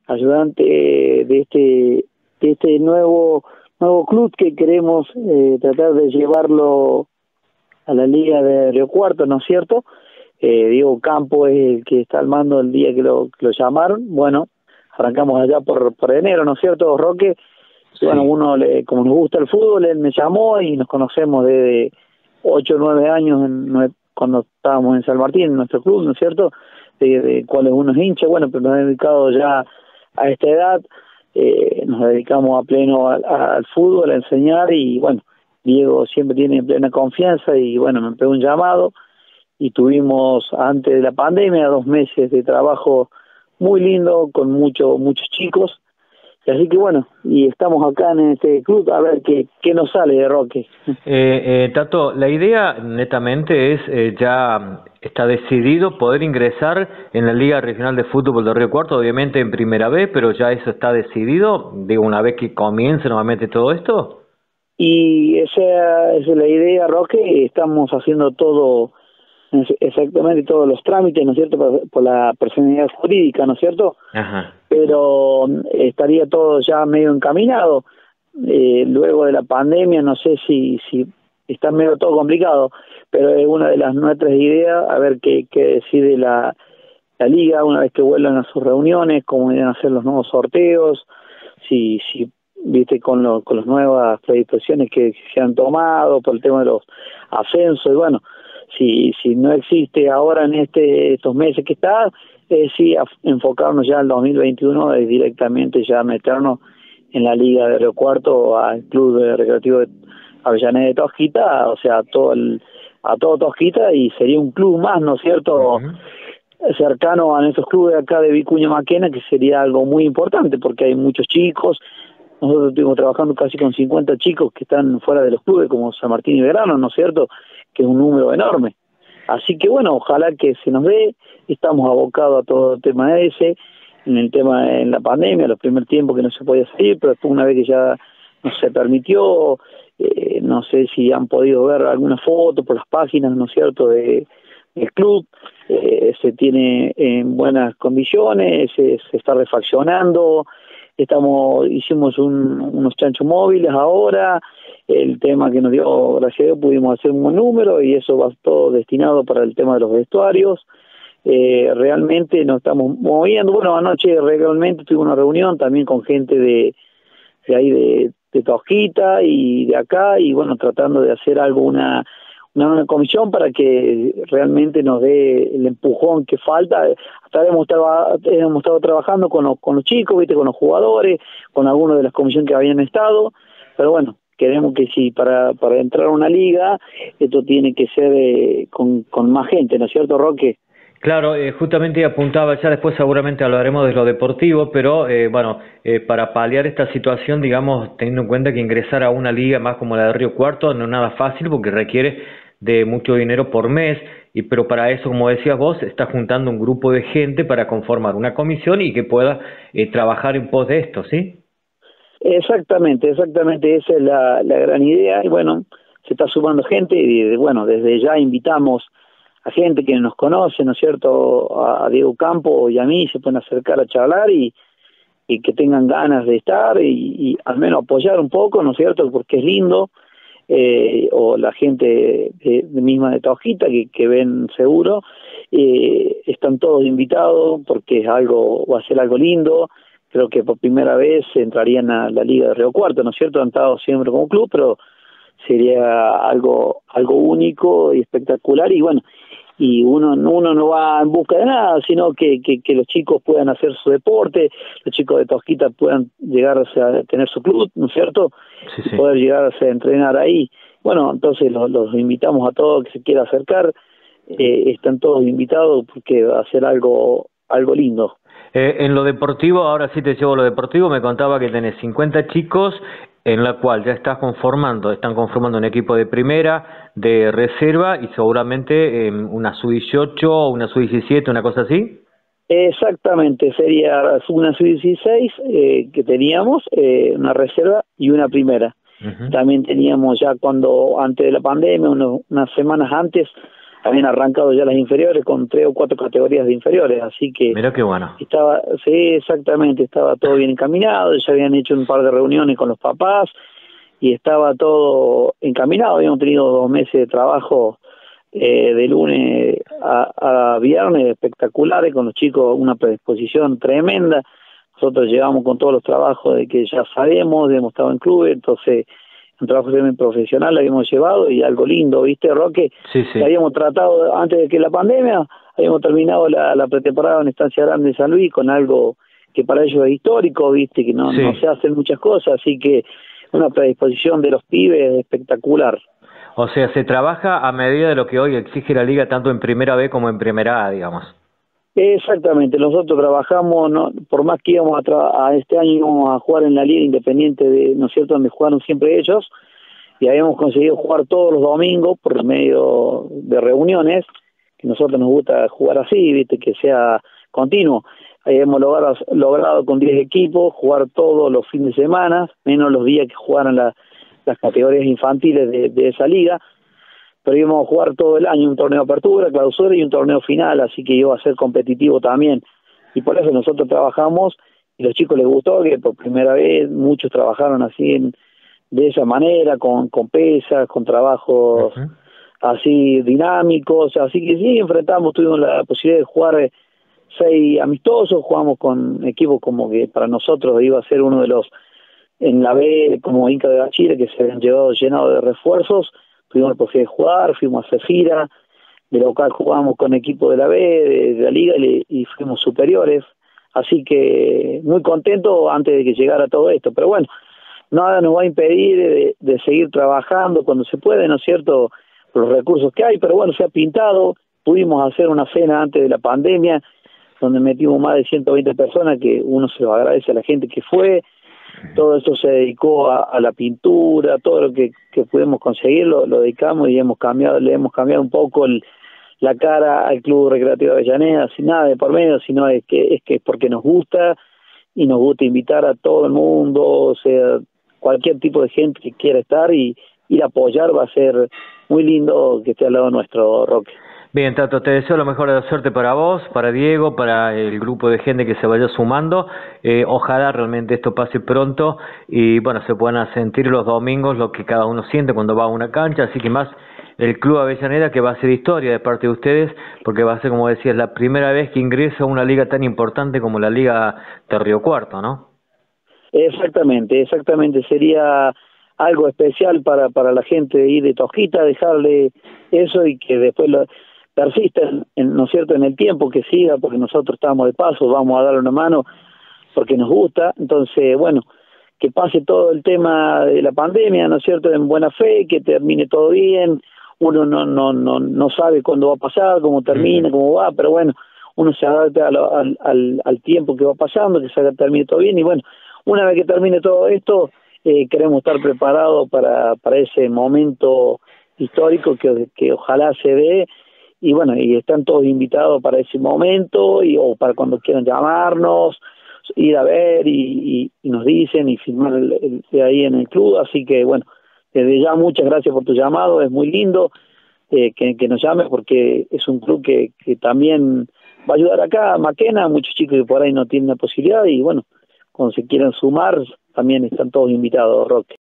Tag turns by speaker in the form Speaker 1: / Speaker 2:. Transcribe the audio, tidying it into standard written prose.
Speaker 1: ayudante de este nuevo club que queremos tratar de llevarlo a la Liga de Río Cuarto, ¿no es cierto? Diego Campo es el que está al mando el día que lo llamaron. Bueno, arrancamos allá por enero, ¿no es cierto, Roque?
Speaker 2: Sí.
Speaker 1: Bueno, como nos gusta el fútbol, él me llamó y nos conocemos desde 8 o 9 años cuando estábamos en San Martín, en nuestro club, ¿no es cierto? De cuales uno es hincha, bueno, pero nos hemos dedicado ya a esta edad, nos dedicamos a pleno al fútbol, a enseñar, y bueno, Diego siempre tiene plena confianza y bueno, me pegó un llamado y tuvimos antes de la pandemia 2 meses de trabajo muy lindo con muchos chicos. Así que bueno, y estamos acá en este club a ver qué nos sale de Roque.
Speaker 2: Tato, la idea netamente es, ya está decidido poder ingresar en la Liga Regional de Fútbol de Río Cuarto, obviamente en Primera B, pero ya eso está decidido, digo, una vez que comience nuevamente todo esto.
Speaker 1: Y esa es la idea, Roque. Estamos haciendo todo, exactamente todos los trámites, ¿no es cierto?, por la personalidad jurídica, ¿no es cierto?
Speaker 2: Ajá.
Speaker 1: Pero estaría todo ya medio encaminado. Luego de la pandemia, no sé si está medio todo complicado, pero es una de nuestras ideas, a ver qué decide la liga una vez que vuelvan a sus reuniones, cómo van a hacer los nuevos sorteos, si viste con las nuevas predisposiciones que se han tomado por el tema de los ascensos, y bueno, si no existe ahora en estos meses que está, sí enfocarnos ya al 2021 es directamente ya meternos en la Liga de Río Cuarto, al Club Recreativo de Avellaneda de Tosquita, o sea, a todo Tosquita, y sería un club más, ¿no es cierto?, cercano a nuestros clubes acá de Vicuña Maquena, que sería algo muy importante porque hay muchos chicos. Nosotros estuvimos trabajando casi con 50 chicos que están fuera de los clubes, como San Martín y Belgrano, ¿no es cierto?, que es un número enorme. Así que bueno, ojalá que se nos dé. Estamos abocados a todo el tema ese, en la pandemia, los primeros tiempos que no se podía salir, pero después una vez que ya no se permitió, no sé si han podido ver alguna foto por las páginas, ¿no es cierto?, del club. Se tiene en buenas condiciones, se está refaccionando. Hicimos unos chanchos móviles ahora. El tema que nos dio, gracias a Dios, pudimos hacer un buen número y eso va todo destinado para el tema de los vestuarios. Realmente nos estamos moviendo. Bueno, anoche realmente tuve una reunión también con gente de ahí de Tosquita y de acá, y bueno, tratando de hacer algo, una comisión para que realmente nos dé el empujón que falta. Hasta hemos estado trabajando con los chicos, viste, con los jugadores, con algunos de las comisiones que habían estado, pero bueno, queremos que si para entrar a una liga, esto tiene que ser con más gente, ¿no es cierto, Roque?
Speaker 2: Claro, justamente apuntaba, ya después seguramente hablaremos de lo deportivo, pero para paliar esta situación, digamos, teniendo en cuenta que ingresar a una liga más como la de Río Cuarto no es nada fácil porque requiere de mucho dinero por mes, pero para eso, como decías vos, está juntando un grupo de gente para conformar una comisión y que pueda trabajar en pos de esto, ¿sí?
Speaker 1: Exactamente, esa es la gran idea, y bueno, se está sumando gente, y bueno, desde ya invitamos a gente que nos conoce, ¿no es cierto?, a Diego Campo y a mí, se pueden acercar a charlar y que tengan ganas de estar y al menos apoyar un poco, ¿no es cierto?, porque es lindo. O la gente misma de Tosquita que ven seguro, están todos invitados porque va a ser algo lindo. Creo que por primera vez entrarían a la Liga de Río Cuarto, ¿no es cierto? Han estado siempre como club, pero sería algo único y espectacular, y bueno, y uno no va en busca de nada, sino que los chicos puedan hacer su deporte, los chicos de Tosquita puedan llegar a tener su club, ¿no es cierto?,
Speaker 2: Sí,
Speaker 1: y
Speaker 2: sí.
Speaker 1: poder llegar a entrenar ahí. Bueno, entonces los invitamos a todos que se quiera acercar, están todos invitados porque va a ser algo lindo.
Speaker 2: En lo deportivo, ahora sí te llevo a lo deportivo, me contaba que tenés 50 chicos en la cual ya están conformando un equipo de primera, de reserva y seguramente una sub-18, una sub-17, una cosa así.
Speaker 1: Exactamente, sería una sub-16 que teníamos, una reserva y una primera.
Speaker 2: Uh-huh.
Speaker 1: También teníamos ya antes de la pandemia, unas semanas antes, habían arrancado ya las inferiores con 3 o 4 categorías de inferiores, así que
Speaker 2: Mira qué bueno.
Speaker 1: sí, exactamente, estaba todo bien encaminado, ya habían hecho un par de reuniones con los papás y estaba todo encaminado. Habíamos tenido 2 meses de trabajo de lunes a viernes espectaculares con los chicos, una predisposición tremenda. Nosotros llegamos con todos los trabajos de que ya sabemos, hemos estado en clubes, entonces un trabajo profesional lo habíamos llevado y algo lindo, ¿viste, Roque?
Speaker 2: Sí, sí.
Speaker 1: Habíamos tratado, antes de que la pandemia, habíamos terminado la pretemporada en Estancia Grande de San Luis con algo que para ellos es histórico, ¿viste? Que no se hacen muchas cosas, así que una predisposición de los pibes espectacular.
Speaker 2: O sea, se trabaja a medida de lo que hoy exige la liga, tanto en Primera B como en Primera A, digamos.
Speaker 1: Exactamente, nosotros trabajamos, ¿no? Por más que íbamos a este año íbamos a jugar en la Liga Independiente, ¿no es cierto?, donde jugaron siempre ellos, y habíamos conseguido jugar todos los domingos por medio de reuniones, que a nosotros nos gusta jugar así, ¿viste?, que sea continuo. Hemos logrado con 10 equipos jugar todos los fines de semana, menos los días que jugaran las categorías infantiles de esa liga, pero íbamos a jugar todo el año, un torneo de apertura, clausura y un torneo final, así que iba a ser competitivo también. Y por eso nosotros trabajamos, y a los chicos les gustó, que por primera vez muchos trabajaron así de esa manera, con pesas, con trabajos así dinámicos, así que sí, tuvimos la posibilidad de jugar 6 amistosos, jugamos con equipos como que para nosotros iba a ser uno de los, en la B, como Inca de Bachile, que se habían llenado de refuerzos. Tuvimos la posibilidad de jugar, fuimos a Cefira, de local jugamos con equipo de la B, de la Liga, y fuimos superiores, así que muy contento antes de que llegara todo esto, pero bueno, nada nos va a impedir de seguir trabajando cuando se puede, ¿no es cierto?, los recursos que hay, pero bueno, se ha pintado, pudimos hacer una cena antes de la pandemia, donde metimos más de 120 personas, que uno se lo agradece a la gente que fue. Todo eso se dedicó a la pintura, todo lo que pudimos conseguir lo dedicamos y le hemos cambiado un poco la cara al Club Recreativo de Avellaneda, sin nada de por medio, sino es que es porque nos gusta y nos gusta invitar a todo el mundo, o sea, cualquier tipo de gente que quiera estar y ir a apoyar. Va a ser muy lindo que esté al lado nuestro, Roque.
Speaker 2: Bien, Tato, te deseo lo mejor de la suerte para vos, para Diego, para el grupo de gente que se vaya sumando. Ojalá realmente esto pase pronto y bueno, se puedan sentir los domingos lo que cada uno siente cuando va a una cancha, así que más el Club Avellaneda, que va a ser historia de parte de ustedes, porque va a ser, como decías, la primera vez que ingresa a una liga tan importante como la Liga de Río Cuarto, ¿no?
Speaker 1: Exactamente, sería algo especial para la gente de ir de Tosquita, dejarle eso y que después persisten, ¿no es cierto?, en el tiempo, que siga, porque nosotros estamos de paso, vamos a darle una mano porque nos gusta. Entonces, bueno, que pase todo el tema de la pandemia, ¿no es cierto?, en buena fe, que termine todo bien. Uno no sabe cuándo va a pasar, cómo termina, cómo va, pero bueno, uno se adapta al tiempo que va pasando, que se termine todo bien, y bueno, una vez que termine todo esto, queremos estar preparados para ese momento histórico que ojalá se dé. Y bueno, y están todos invitados para ese momento o para cuando quieran llamarnos, ir a ver y nos dicen y firmar ahí en el club. Así que bueno, desde ya muchas gracias por tu llamado, es muy lindo que nos llames, porque es un club que también va a ayudar acá a Maquena, muchos chicos que por ahí no tienen la posibilidad, y bueno, cuando se quieran sumar también están todos invitados, Roque.